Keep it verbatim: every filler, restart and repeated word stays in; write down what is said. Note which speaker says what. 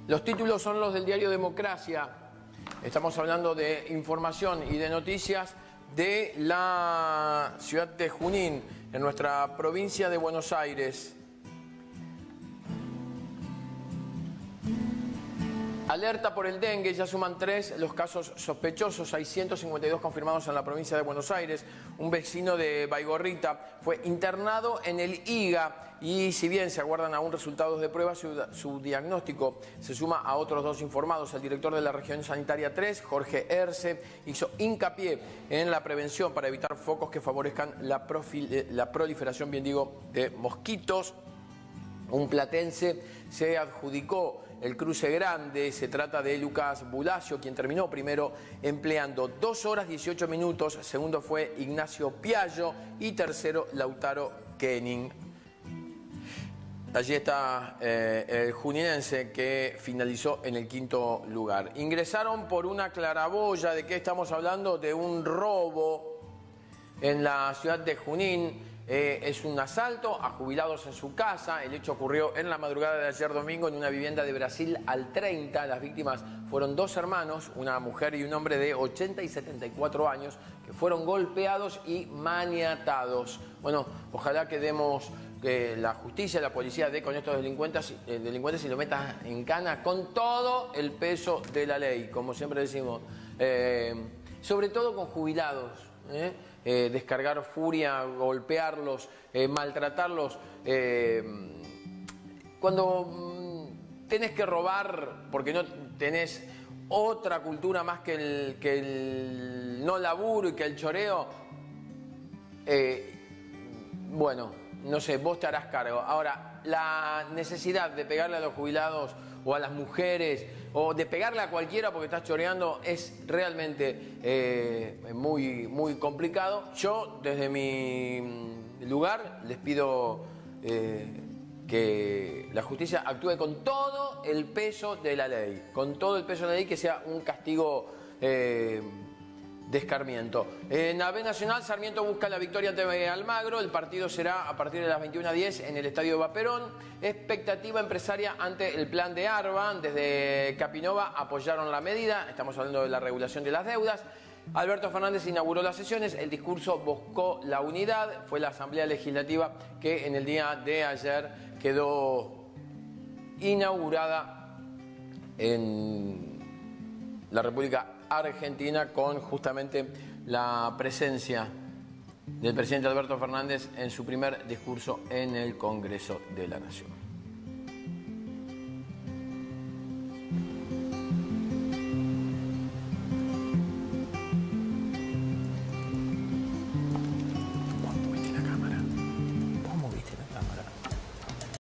Speaker 1: Los títulos son los del diario Democracia. Estamos hablando de información y de noticias de la ciudad de Junín, en nuestra provincia de Buenos Aires. Alerta por el dengue, ya suman tres los casos sospechosos, hay ciento cincuenta y dos confirmados en la provincia de Buenos Aires. Un vecino de Baigorrita fue internado en el I G A y si bien se aguardan aún resultados de pruebas, su, su diagnóstico se suma a otros dos informados. El director de la región sanitaria tres, Jorge Erce, hizo hincapié en la prevención para evitar focos que favorezcan la, profil, la proliferación, bien digo, de mosquitos. Un platense se adjudicó el cruce grande, se trata de Lucas Bulacio, quien terminó primero empleando dos horas dieciocho minutos, segundo fue Ignacio Piallo y tercero Lautaro Kenning. Allí está eh, el juninense que finalizó en el quinto lugar. Ingresaron por una claraboya. ¿De qué estamos hablando? De un robo en la ciudad de Junín. Eh, es un asalto a jubilados en su casa. El hecho ocurrió en la madrugada de ayer domingo en una vivienda de Brasil al treinta. Las víctimas fueron dos hermanos, una mujer y un hombre de ochenta y setenta y cuatro años, que fueron golpeados y maniatados. Bueno, ojalá que demos, que la justicia, la policía dé con estos delincuentes, eh, delincuentes y lo meta en cana con todo el peso de la ley, como siempre decimos, eh, sobre todo con jubilados. ¿eh? Eh, descargar furia, golpearlos, eh, maltratarlos. Eh, cuando mm, tenés que robar porque no tenés otra cultura más que el, que el no laburo y que el choreo, eh, bueno, no sé, vos te harás cargo. Ahora, la necesidad de pegarle a los jubilados o a las mujeres, o de pegarle a cualquiera porque estás choreando, es realmente eh, muy, muy complicado. Yo, desde mi lugar, les pido eh, que la justicia actúe con todo el peso de la ley, con todo el peso de la ley, que sea un castigo eh, de escarmiento. En la B Nacional, Sarmiento busca la victoria ante Almagro. El partido será a partir de las veintiuna diez en el Estadio Vaperón. Expectativa empresaria ante el plan de Arba. Desde Capinova apoyaron la medida. Estamos hablando de la regulación de las deudas. Alberto Fernández inauguró las sesiones. El discurso buscó la unidad. Fue la Asamblea Legislativa que en el día de ayer quedó inaugurada en la República Argentina, con justamente la presencia del presidente Alberto Fernández en su primer discurso en el Congreso de la Nación.